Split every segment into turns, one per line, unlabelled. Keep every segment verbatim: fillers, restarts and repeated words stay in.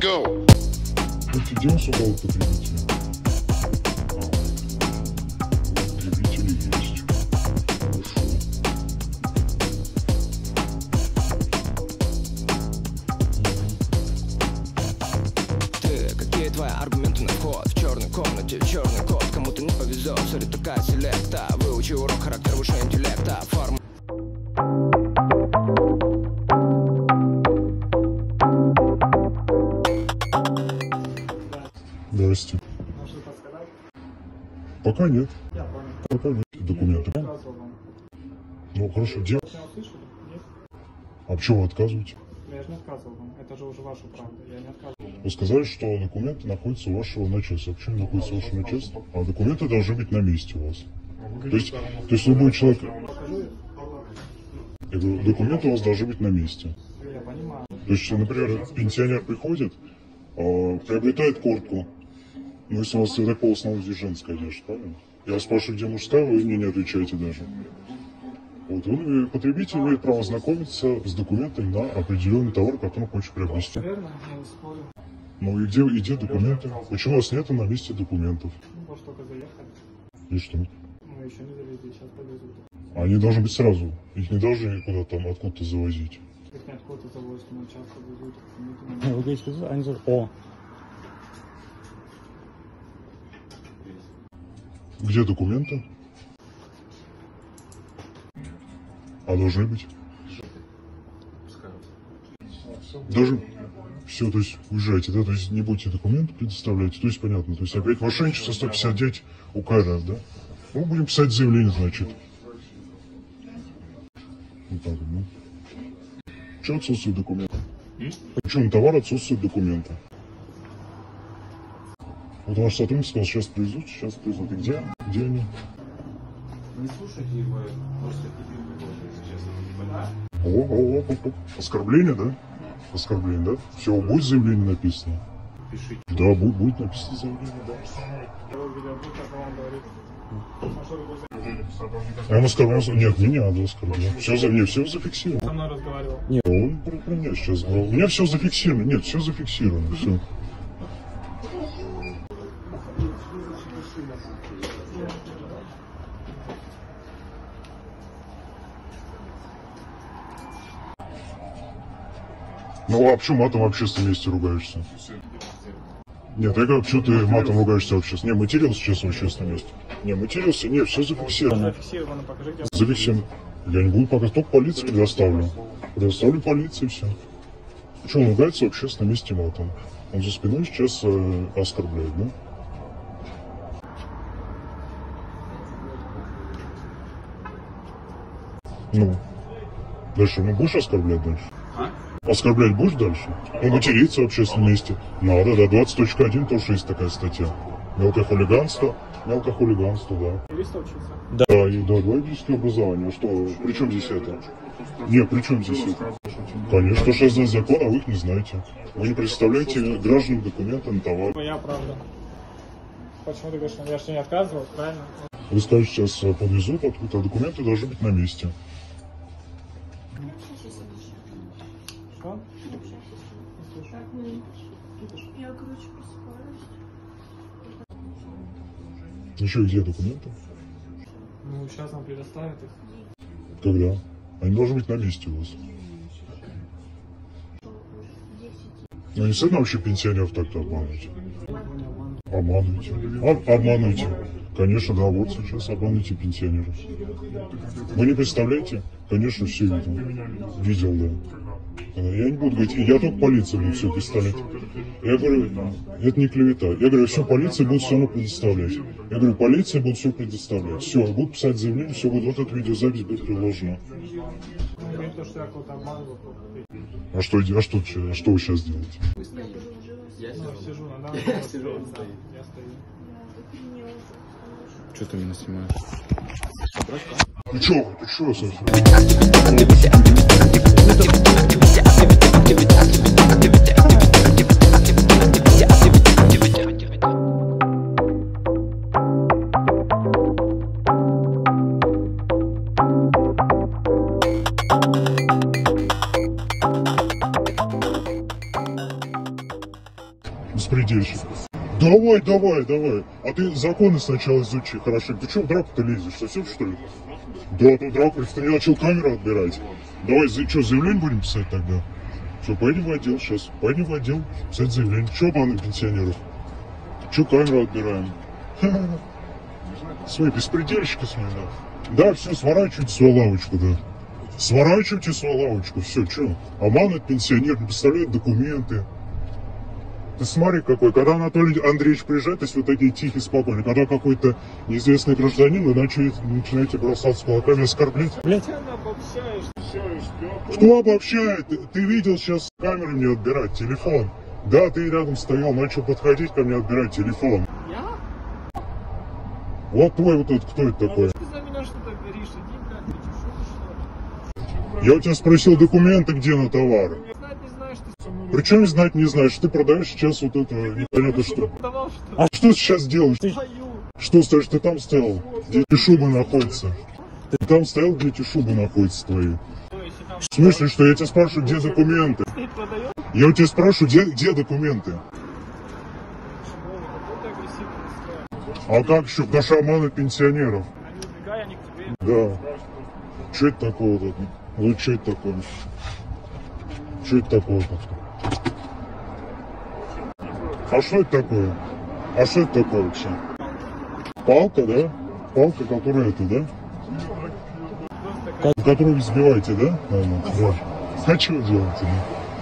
go.
Где он сюда потребителя? А, потребители есть. Хорошо.
Ты, какие твои аргументы на вход? В черной комнате черный кот. Кому-то не повезет, сори, такая селекта. Выучи урок, характер выше интеллекта. Форма.
Здрасте.
Можно подсказать?
Пока нет.
Я понял.
Пока нет. Документы.
Отказывал вам.
Ну хорошо, где?
Вы меня услышали? Нет?
А почему вы отказываете?
Я же не отказывал вам. Это же уже ваша правда. Я не отказывал.
Вы сказали, что документы находятся у вашего начальства. Почему находятся у вашего начальства? А документы должны быть на месте у вас. То есть, то есть любой человек...
Покажу.
Я говорю, документы у вас должны быть на месте.
Я понимаю.
То есть, например, пенсионер приходит, э, приобретает куртку. Ну, если у вас всегда по основному здесь женская одежда, правильно? Я вас спрашиваю, где мужская, вы мне не отвечаете даже. Вот, он, потребитель имеет право знакомиться с документами на определенный товар, который он хочет приобрести.
Верно, я не спорю.
Ну и где, и где документы? Почему у вас нету на месте документов?
Ну, может, только заехали.
И что?
Мы еще не завезли, сейчас повезут.
Они должны быть сразу. Их не должны куда-то там откуда-то завозить.
Их не откуда-то завозят, но часто везут.
Вы говорите, они говорят, о,
Где документы? А должны быть? Даже все, то есть уезжайте, да, то есть не будете документы предоставлять, то есть понятно, то есть опять мошенничество сто пятьдесят девять УК РФ, да? Ну, будем писать заявление, значит. Вот так вот, ну. Почему отсутствуют документы? Почему на товар отсутствуют документы? Вот ваш сотрудник сказал, сейчас привезут, сейчас привезут. И где? Где они?
Не слушайте его, просто честно,
О, о, о, о, о. Оскорбление, да? Оскорбление, да? Все, будет заявление написано?
пишите.
Да, будет, будет написано заявление, да.
Его видеоблог, как вам говорит. А что вы будете?
Он оскорбил, нет, меня надо оскорбил. Все, за, не, все зафиксировано.
Со мной разговаривал.
Он про, про меня сейчас говорил. У меня все зафиксировано, нет, все зафиксировано, все. Ну, а почему матом в общественном месте ругаешься? Нет, я говорю, почему ты матом ругаешься в общественном? Не, матерился сейчас в общественном месте. Не, матерился, нет, все зафиксировано.
Зафиксировано, покажите.
Зафиксировано. Я не буду пока, только полиции предоставлю. Предоставлю полиции, все. Почему он ругается в общественном месте матом? Он за спиной сейчас э, оскорбляет, да? Ну, дальше, ну будешь оскорблять дальше?
А?
Оскорблять будешь дальше? Ну, материться в общественном месте. Надо, да, двадцать точка один тоже есть такая статья. Мелкое хулиганство, мелкое хулиганство, да.
Юриста учился?
Да, и, да, два юридических образования. Что, при чем здесь это? Нет, при чем здесь это? Конечно, то, что я знаю закон, а вы их не знаете. Вы не представляете гражданам документы на товар.
Моя правда. Почему ты говоришь, что я же не отказывал, правильно?
Вы скажете, сейчас подвезут откуда-то, а документы должны быть на месте.
Что?
Я, короче, просыпаюсь.
Еще где документы?
Ну, сейчас нам предоставят их.
Когда? Они должны быть на месте у вас. Ну не стыдно вообще пенсионеров так-то обманывать? Обманываете. Об- обманываете. Конечно, да, вот сейчас обманываете пенсионеров. Вы не представляете? Конечно, все видел. Видел, да. Я не буду говорить, я только полиции буду все представлять. Я говорю, это не клевета. Я говорю, все, полиция будет все равно предоставлять. Я говорю, полиция будет все предоставлять. Все, будут писать заявление, все будет, вот эта видеозапись будет приложена.
Говорит то, что я кого-то обманывал.
А что, а что, а что вы сейчас делаете?
Я
Ну,
сижу.
сижу на данном
Я сижу, он
да,
стоит.
я стою.
что ты меня снимаешь?
Ты че, ты че, совсем? беспредельщик. Давай, давай, давай. А ты законы сначала изучи, хорошо. Ты что в драку-то лезешь? Совсем, что ли? Да, ты в драку, если ты не начал камеру отбирать. Давай, за, что, заявление будем писать тогда? Что, поедем в отдел сейчас. Поедем в отдел, писать заявление. Что, банды пенсионеров? Что, камеру отбираем? Свои беспредельщики с ними, да. Да, все, сворачивайте свою лавочку, да. Сворачивайте свою лавочку, все, что? Обманывает пенсионер, не представляет документы. Ты смотри какой, когда Анатолий Андреевич приезжает, то есть вы такие тихие, спокойные, когда какой-то неизвестный гражданин, вы начинаете, начинаете бросаться кулаками, оскорблять.
Блять.
Кто обобщает? Ты, ты видел сейчас камеру мне отбирать, телефон. Да, ты рядом стоял, начал подходить ко мне отбирать телефон.
Я?
Вот твой вот этот, кто это такой?
Ты за меня что-то говоришь, иди, блядь, ты что, что?
Я у тебя спросил документы, где на товар.
Знать не знаешь, ты со мной.
Причем знать не знаешь, ты продаешь сейчас вот это непонятно что.
Продавал, что ли?
А что ты сейчас делаешь?
Твою.
Что стоишь, ты там стоял, где эти шубы находятся? Ты там стоял, где эти шубы находятся твои?
Ой, если там
В смысле, что я тебя спрашиваю, где документы?
стоит, продаешь?
Я у тебя спрашиваю, где, где документы?
Вова, какой ты агрессивный, скажи.
А как еще? Потому что обманывают пенсионеров.
А не убегай, они к тебе.
Да. Что это такое тут? Ну что это такое? Что это такое тут? А что это такое? А что это такое вообще? Палка, да? Палка, которая это, да? Которую вы сбиваете, да? Наверное, да. А что вы делаете, да?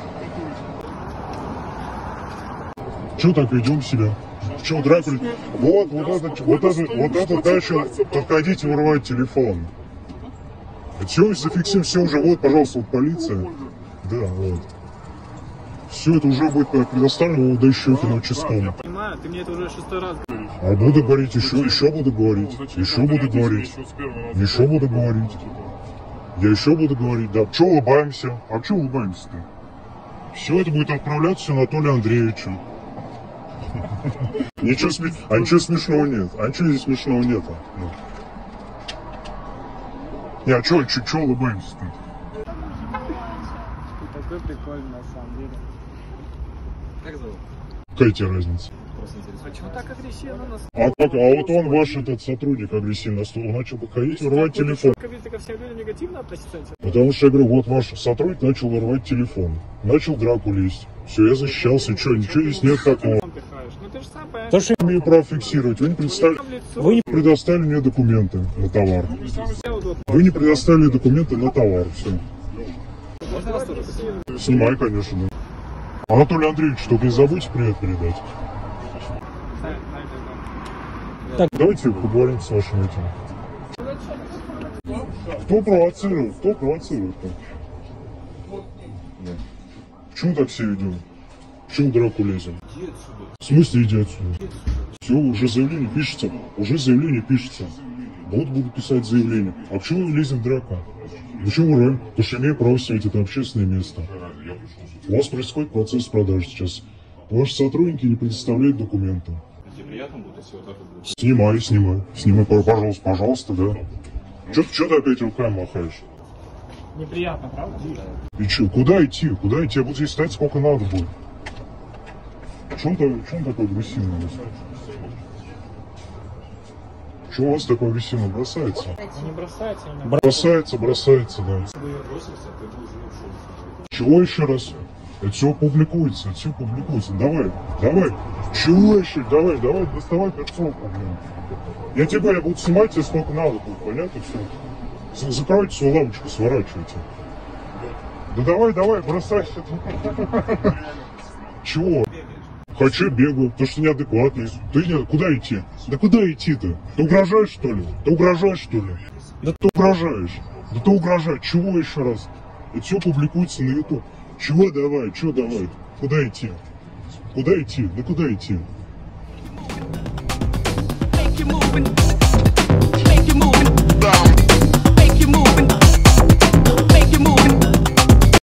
Что так ведем себя? Что, драку? Вот, вот этот, вот этот, вот этот начал подходить и вырывать телефон. Все, зафиксируем, все уже, вот, пожалуйста, вот полиция. Да, вот. Все это уже будет предоставлено Удащукину участковому.
Я понимаю, ты мне это уже шестой раз говоришь.
А буду говорить, еще, еще буду говорить, еще буду говорить, еще буду говорить. Я еще буду говорить, да. Че улыбаемся? А че улыбаемся-то? Все это будет отправляться Анатолию Андреевичу. Ничего смешного, а ничего смешного нет. А ничего здесь смешного нет. Не, а че, че, че улыбаемся-то?
Ты такой прикольный на самом деле.
Как зовут?
Какая тебе разница?
Просто интересно.
А чего так агрессивно нас?
А, как, а вот он, ваш этот сотрудник агрессивно, он начал подходить и рвать телефон.
Ты ко всем людям негативно относишься?
Потому что я говорю, вот ваш сотрудник начал рвать телефон. Начал драку лезть. Все, я защищался, что, ничего здесь нет такого.
Сам пихаешь. Ну ты же сам понимаешь.
То, что
Я имею право фиксировать. Вы не, предоставили,
вы не
предоставили мне документы на товар.
Все удобно.
Вы не предоставили документы на товар. Все.
Можно вас тоже посмотреть?
Снимай, конечно, да. Анатолий Андреевич, только не забудьте привет передать. Давайте поговорим с вашим этим. Кто провоцирует? Кто провоцирует-то? Почему так все ведем? Почему в драку лезем? В смысле иди отсюда? Все, уже заявление пишется. Уже заявление пишется. Вот буду писать заявление. А почему мы лезем в драку? Почему ура? Потому что имею право снять это общественное место. У вас происходит процесс продажи сейчас. Ваши сотрудники не предоставляют документы.
Тебе приятно будет, если вот так вот будет?
Снимай, снимай. Снимай, пожалуйста, пожалуйста, да. Че ты опять руками махаешь?
Неприятно, правда?
И че, куда идти? Куда идти? Я буду здесь стоять сколько надо будет. Че он, че он такой агрессивный? Че у вас такой агрессивно бросается?
Не бросайте меня.
Бросается, бросается, да. Чего еще раз? Это все публикуется, это все публикуется. Давай, давай. Чего еще? Давай, давай, доставай перцовку, блин. Я тебе, я буду снимать тебе сколько надо будет, понятно все? Закройте свою лавочку, сворачивайте. Да давай, давай, бросайся. Чего? Хочу, бегаю, потому что неадекватный. Ты не, куда идти? Да куда идти-то? Ты угрожаешь, что ли? Ты угрожаешь, что ли? Да ты угрожаешь. Да ты угрожаешь. Чего еще раз? Это все публикуется на ютуб. Чего давай? Чего давай? Куда идти? Куда идти? Да куда идти?